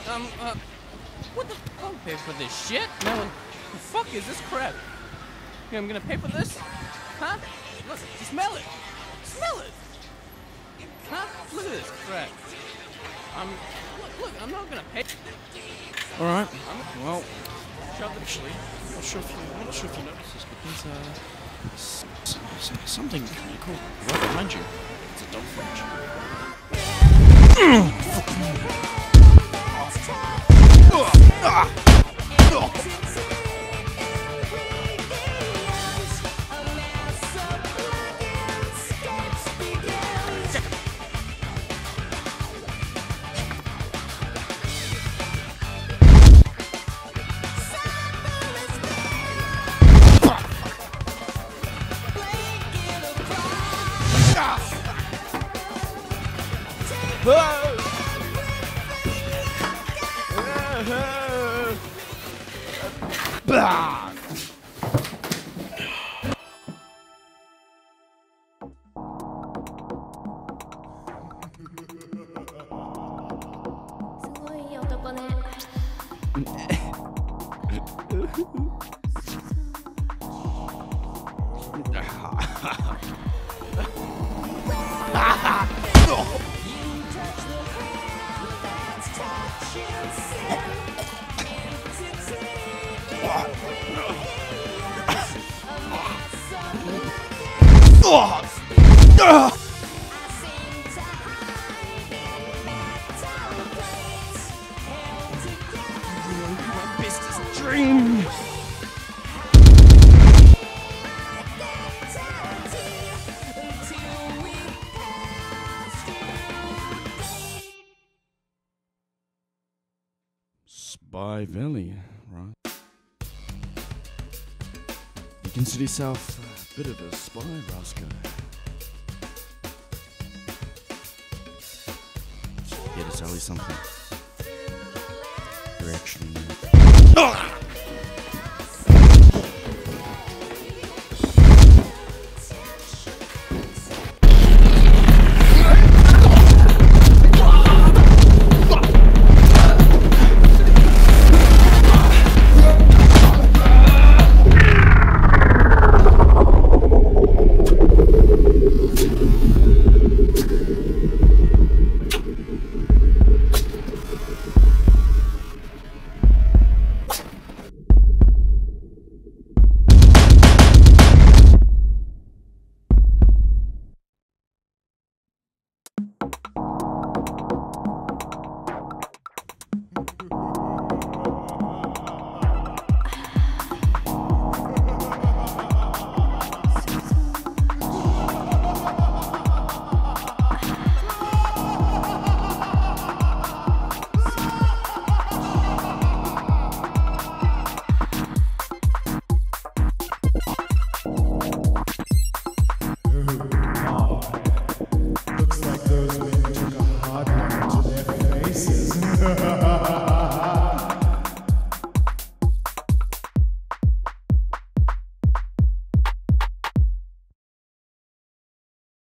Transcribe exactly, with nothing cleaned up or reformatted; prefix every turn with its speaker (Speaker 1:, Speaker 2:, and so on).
Speaker 1: Um, uh, what the fuck? Pay for this shit? No, the fuck is this crap? Yeah, I'm gonna pay for this? Huh? Look, smell it! Smell it! Huh? Look at this crap. I'm, look, look, I'm not gonna pay.
Speaker 2: Alright,
Speaker 1: I'm,
Speaker 2: well,
Speaker 1: shove the tree.
Speaker 2: I'm not sure if you, I'm not sure if you noticed this, but there's uh, s s s something really cool right behind you. It's a dog fridge. Dream! Spy Valley, right? You consider yourself a bit of a spy, Roscoe. Here to tell you something. You're actually...